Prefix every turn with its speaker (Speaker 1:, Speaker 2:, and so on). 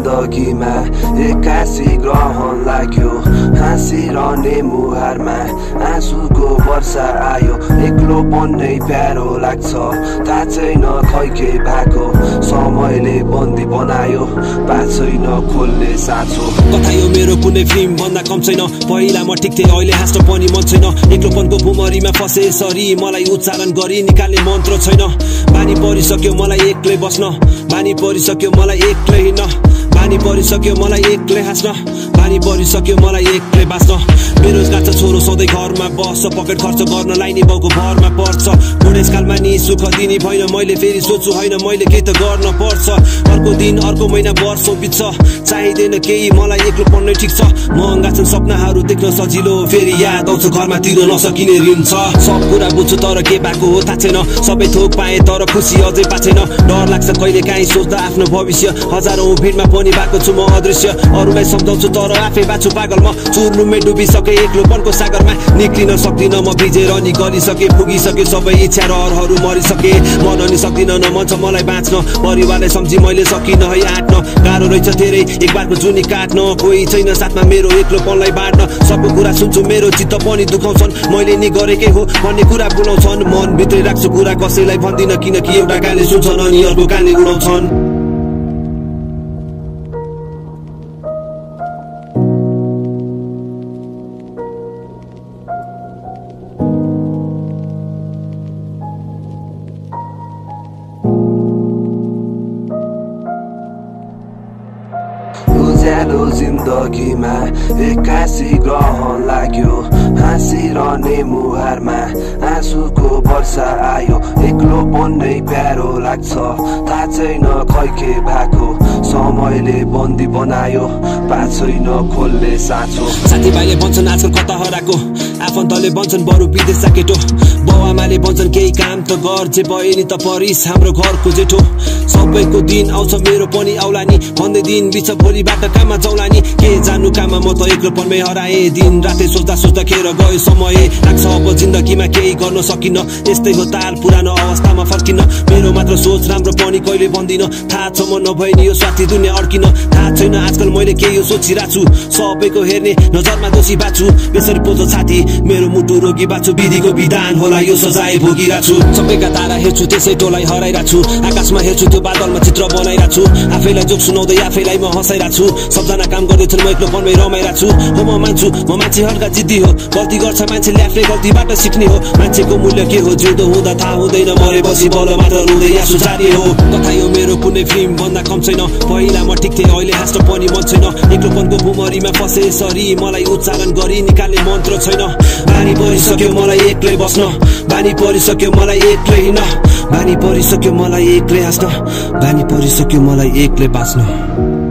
Speaker 1: जिन्दगीमा एक्कासी ग्रहण लाग्यो हाँसिरहने मुहारमा आँसुको वर्षा आयो एक्लोपन नै प्यारो लाग्छ थाहा छैन खै के भएको समयले बन्दी बनायो पाएको छैन खोल्ने साँचो
Speaker 2: कथा यो मेरो कुनै फिल्म भन्दा कम छैन पहिला म ठिक थिएँ अहिले हाँस्न पनि मन छैन एक्लोपनको भुमरीमा फसे सरी मलाई उच्चारण गरी निकाल्ने मन्त्र छैन बानी परिसक्यो मलाई एक्लै बस्न बानी परिसक्यो मलाई एक्लै हिँड्न बानी परिसक्यो मलाई एक्लै हाँस्न बानी परिसक्यो मलाई एक्लै बाँच्न बेरोजगार छ छोरो सधैँ घरमा बस्छ पकेट खर्च गर्नलाई नि बाउको भरमा पर्छ बुढेसकालमा नि सुख दिने भएन मैले फेरि सोच्छु होइन मैले केही त गर्न पर्छ अर्को दिन अर्को महिना वर्षौं बित्छ चाहिँदैन केही मलाई एक्लोपन नै ठिक छ महँगा छन् सपनाहरू देख्न सजिलो फेरि याद आउँछ घरमा तिर्न नसकिने ऋण छ सब कुरा बुझ्छु तर के भएको हो थाहा छैन सबै थोक पाएँ तर खुसी अझै पाएको छैन डर लाग्छ कहिले काहीँ सोच्दा आफ्नो भविष्य हजारौं भिडमा पनि भएको छु म अदृश्य अरूलाई सम्झाउँछु तर आफै बाछु पागल म चुर्नुमै डुबिसके एक्लोपनको सागरमा निक्लिन सक्दिन म भिजेर नि गरिसके पुगिसके सबै इच्छा रहरहरू मरिसके मन नि सक्दिन न मन छ मलाई बाँच्न परिवारलाई सम्झी मैले सकिन है आँट्न गाह्रो रहेछ धेरै एक बारको जुनी काट्न कोही छैन साथमा मेरो एक्लोपनलाई बाँड्न सबको कुरा सुन्छु मेरो चित्त पनि दुखाउँछन् मैले नि गरेकै हो भन्ने कुरा बुलाउँछन् मन भित्रै राख्छु कुरा कसैलाई भन्दिन किनकि एउटा कानले सुन्छन् अनि अर्को कानले उडाउँछन्
Speaker 1: उज्यालो जिन्दगीमा एक्कासी ग्रहण लाग्यो हाँसिरहने मुहारमा आँसुको वर्षा आयो एक्लोपन नै प्यारो लाग्छ थाहा छैन खै के भएको समयले बन्दी बनायो पाएको छैन खोल्ने साँचो
Speaker 2: साथीभाइले भन्छन् आजकल कता हराएको आफन्तले भन्छन् बरु विदेशका केटो बाउआमाले भन्छन् केही काम त गर जे भए नि त परिस हाम्रो घरको जेठो सबैको दिन आउँछ मेरो पनि आउला नि भन्दै दिन बिच भोलिबाट काममा जाउला नि के जानु काममा म त एक्लोपनमै हराए दिन रातै सोच्दा सोच्दा खेर गयो समय लाग्छ अब जिन्दगीमा केही गर्न सकिन्न यस्तै हो तार पुरानो अवस्थामा फर्किन मेरो मात्र सोच राम्रो पनि कहिले भन्दिन थाहा छ म नभए नि यो स्वार्थी दुनिया अड्किन थाहा छैन आजकल मैले के यो सोचिरहेको छु सबैको हेर्ने नजरमा दोषी बाछु यसरी पोजो छाती मेरो मुटु रोगी बाछु विधिको विधान होला यो सजाय भोगिरहेको छु सबैका तारा हेर्छु त्यसै टोलाई हराइरहेको छु आकाशमा हेर्छु त्यो बादलमा चित्र बनाइरहेको छु आफैलाई जोक सुनाउँदै आफैलाई म हँसाइरहेको छु सबजना काम गर्दैछन् म एक्लोपनमै रमाइरहेको छु हो म मान्छु म मान्छे हल्का जिद्दी हो गल्ती गर्छ मान्छेले आफ्नै गल्तीबाट सिक्ने हो मान्छेको मूल्य के हो जिउँदो हुँदा थाहा हुँदैन मरेपछि बल मात्र रुँदै आँसु छाड्ने हो कथा यो मेरो कुनै फिल्म भन्दा कम छैन पहिला म ठिक थिएँ अहिले हाँस्न पनि मन छैन एक्लोपनको भुमरीमा फसे सरी मलाई उच्चारण गरी निकाल्ने मन्त्र छैन बानी परिसक्यो मलाई एक्लै बस्न बानी परिसक्यो मलाई एक्लै हिँड्न बानी परिसक्यो मलाई एक्लै हाँस्न बानी परिसक्यो मलाई एक्लै बाँच्न